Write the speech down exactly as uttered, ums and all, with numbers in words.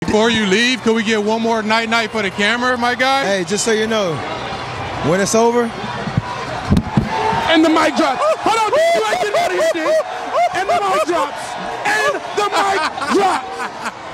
Before you leave, could we get one more night night for the camera, my guy? Hey, just so you know, when it's over, and the mic drops. Hold on, you ain't getting out of here, dude. And the mic drops. And the mic drops.